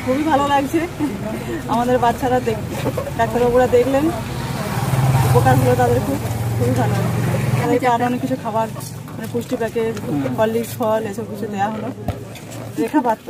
খুবই ভালো লাগছে। আমাদের বাচ্চারা ডাক্তারবাবুরা দেখলেন, উপকার হলো তাদের, খুবই ভালো লাগছে। তাদেরকে আরও অনেক কিছু খাবার, মানে পুষ্টি প্যাকেট, হরলিক্স, ফল এসব কিছু দেওয়া হলো, রেখা পাত্র।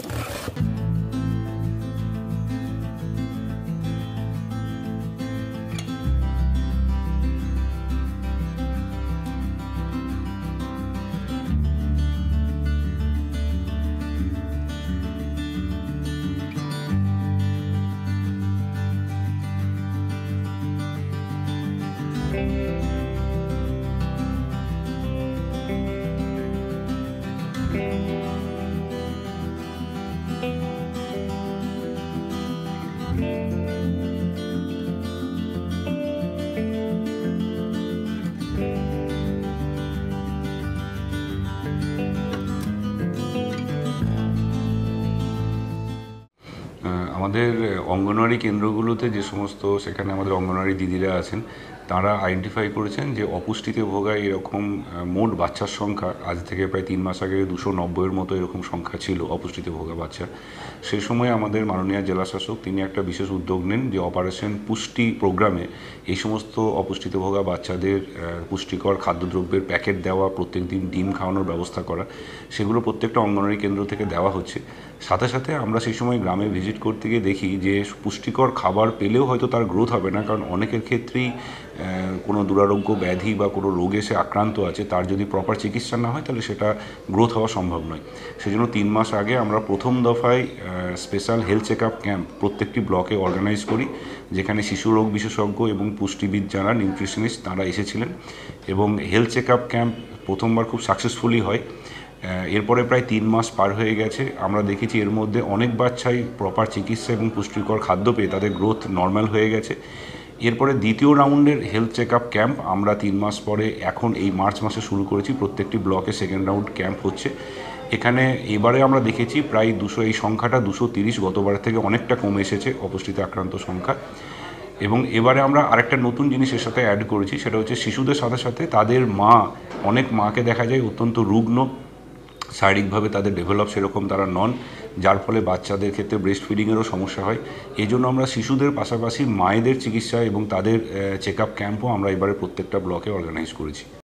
আমাদের অঙ্গনওয়াড়ি কেন্দ্রগুলোতে যে সমস্ত সেখানে আমাদের অঙ্গনওয়াড়ি দিদিরা আছেন, তারা আইডেন্টিফাই করেছেন যে অপুষ্টিতে ভোগা এরকম মোট বাচ্চার সংখ্যা আজ থেকে প্রায় 3 মাস আগে 290-এর মতো এরকম সংখ্যা ছিল অপুষ্টিতে ভোগা বাচ্চা। সেই সময় আমাদের মাননীয় জেলাশাসক তিনি একটা বিশেষ উদ্যোগ নেন যে অপারেশন পুষ্টি প্রোগ্রামে এই সমস্ত অপুষ্টিতে ভোগা বাচ্চাদের পুষ্টিকর খাদ্যদ্রব্যের প্যাকেট দেওয়া, প্রত্যেক দিন ডিম খাওয়ানোর ব্যবস্থা করা, সেগুলো প্রত্যেকটা অঙ্গনওয়াড়ি কেন্দ্র থেকে দেওয়া হচ্ছে। সাথে সাথে আমরা সেই সময় গ্রামে ভিজিট করতে গিয়ে দেখি যে পুষ্টিকর খাবার পেলেও হয়তো তার গ্রোথ হবে না, কারণ অনেকের ক্ষেত্রেই কোনো দুরারোগ্য ব্যাধি বা কোনো রোগে সে আক্রান্ত আছে, তার যদি প্রপার চিকিৎসা না হয় তাহলে সেটা গ্রোথ হওয়া সম্ভব নয়। সেজন্য 3 মাস আগে আমরা প্রথম দফায় special health check up camp প্রত্যেকটি ব্লকে অর্গানাইজ করি, যেখানে শিশু রোগ বিশেষজ্ঞ এবং পুষ্টিবিদ যারা নিউট্রিশনিস্ট তারা এসেছিলেন, এবং হেলথ চেক আপ ক্যাম্প প্রথমবার খুব সাকসেসফুলি হয়। এরপরে প্রায় 3 মাস পার হয়ে গেছে, আমরা দেখেছি এর মধ্যে অনেক বাচ্চাই প্রপার চিকিৎসা এবং পুষ্টিকর খাদ্য পেয়ে তাদের গ্রোথ নর্মাল হয়ে গেছে। এরপরে দ্বিতীয় রাউন্ডের হেলথ চেক আপ ক্যাম্প আমরা 3 মাস পরে এখন এই মার্চ মাসে শুরু করেছি। প্রত্যেকটি ব্লকে সেকেন্ড রাউন্ড ক্যাম্প হচ্ছে। এখানে এবারে আমরা দেখেছি প্রায় 200, এই সংখ্যাটা 230 গতবার থেকে অনেকটা কমে এসেছে অপুষ্টিতে আক্রান্ত সংখ্যা। এবং এবারে আমরা আরেকটা নতুন জিনিস এর সাথে অ্যাড করেছি, সেটা হচ্ছে শিশুদের সাথে সাথে তাদের মা, অনেক মাকে দেখা যায় অত্যন্ত রুগ্ন, শারীরিকভাবে তাদের ডেভেলপ সেরকম তারা নন, যার ফলে বাচ্চাদের ক্ষেত্রে ব্রেস্ট ফিডিংয়েরও সমস্যা হয়। এই জন্য আমরা শিশুদের পাশাপাশি মায়েদের চিকিৎসা এবং তাদের চেক আপ ক্যাম্পও আমরা এবারে প্রত্যেকটা ব্লকে অর্গানাইজ করেছি।